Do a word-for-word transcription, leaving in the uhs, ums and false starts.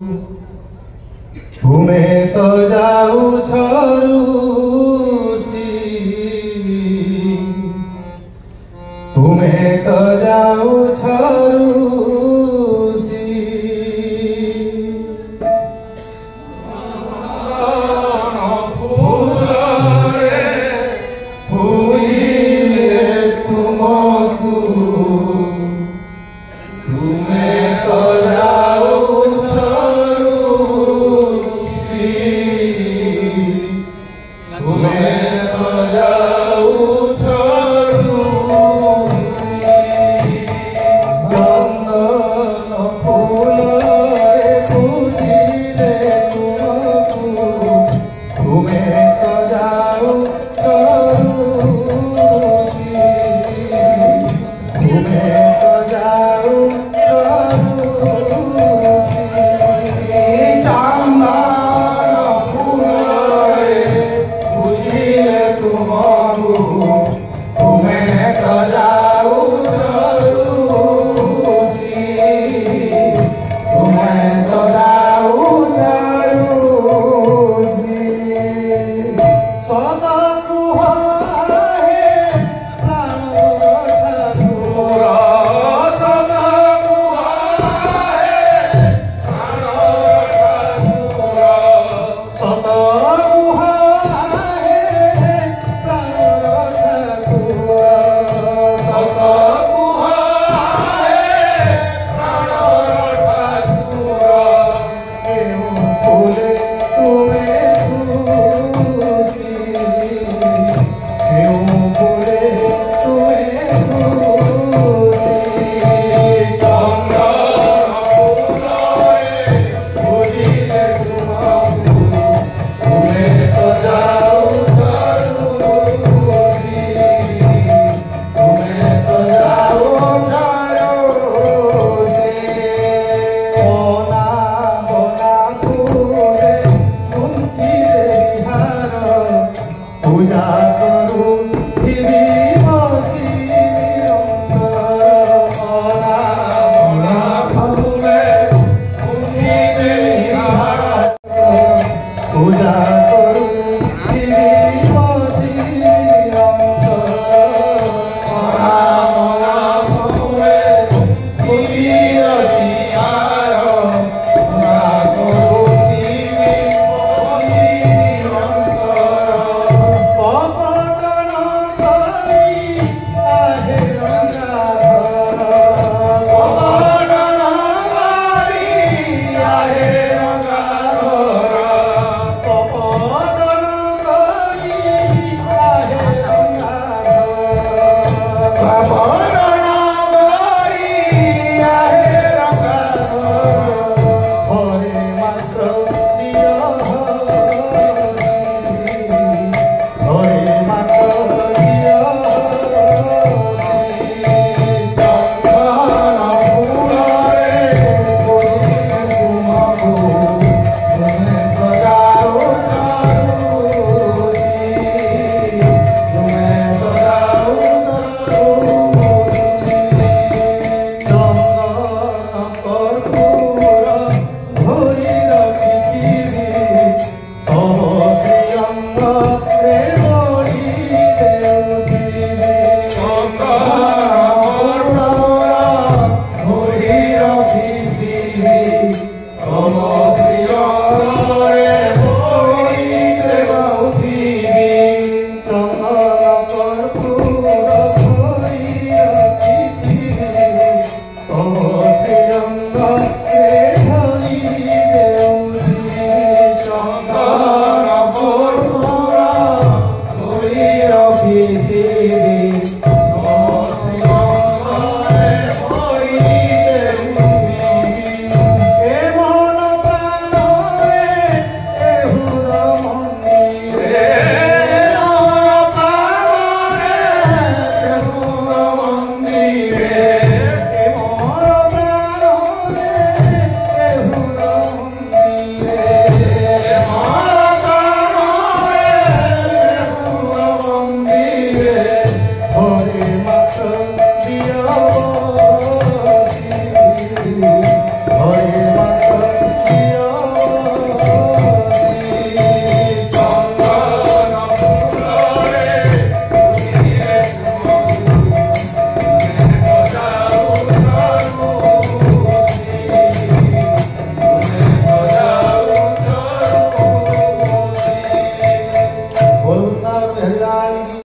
ତୁମେ ତ ଯାଉଛ ରୁଷି, ତୁମେ ତ ଯାଉଛ ରୁଷି। ଫୁଲରେ ଫୁଲିଲେ ତୁମକୁ, ତୁମେ ତ ଯାଉଛ ରୁଷି, ତୁମେ ତ ଯାଉଛ ରୁଷି। ଚନ୍ଦନ ଫୁଲରେ ଫୁଲିଲେ ତୁମକୁ, ତୁମେ ତ ଯାଉଛ ରୁଷି, ତୁମେ ତ ଯାଉଛ ରୁଷି। ଚନ୍ଦନ ଫୁଲରେ ଫୁଲିଲେ ତୁମକୁ, ତୁମେ ତ ଯାଉଛ ରୁଷି, ତୁମେ ତ ଯାଉଛ ରୁଷି। ସଦା କୁହ ହେ ପ୍ରାଣର ଠାକୁର, ସଦା କୁହ ହେ ପ୍ରାଣର ଠାକୁର, ସଦା କୁହ ହେ ପ୍ରାଣର ଠାକୁର, ସଦା କୁହ ହେ ପ୍ରାଣର ଠାକୁର। କେଉଁ ଫୁଲେ ତୁମେ ଖୁସି, କେଉଁ ଫୁଲେ ତୁମେ ଖୁସି। ଚନ୍ଦନ ଫୁଲରେ ଫୁଲିଲେ ତୁମକୁ, ତୁମେ ତ ଯାଉଛ ରୁଷି, ତୁମେ ତ ଯାଉଛ ରୁଷି। ବନା ବନା ଫୁଲେ ଗୁନ୍ଥିଲେ ହାର, ପୂଜା କରୁଥିବି ବସି ନିରନ୍ତର। ବନା ବନା ଫୁଲେ ଗୁନ୍ଥିଲେ ହାର, ପୂଜା କରୁଥିବି ବସି ନିରନ୍ତର। ବନା ବନା ଫୁଲେ ଗୁନ୍ଥିଲେ ହାର, ପୂଜା କରୁଥିବି ବସି ନିରନ୍ତର। କପଟ ନ କରି ଆହେ ରଙ୍ଗାଧର, କପଟ ନ କରି ଆହେ ରଙ୍ଗାଧର, କପଟ ନ କରି ଆହେ ରଙ୍ଗାଧର, କପଟ ନ କରି ଆହେ ରଙ୍ଗାଧର। ଘରେ ମାତ୍ର ଦିଅ ହସି, ଘରେ ମାତ୍ର ଦିଅ ହସି। ଚନ୍ଦନ ଫୁଲରେ ଫୁଲିଲେ ତୁମକୁ, ତୁମେ ତ ଯାଉଛ ରୁଷି, ତୁମେ ତ ଯାଉଛ ରୁଷି। ଚନ୍ଦନ କର୍ପୂର ଧରି ରଖିଥିବି, ତବ ଶ୍ରୀଅଙ୍ଗରେ ବଳି ଦେଉଥିବି। ଚନ୍ଦନ କର୍ପୂର ଧରି ରଖିଥିବି, ତବ ଶ୍ରୀ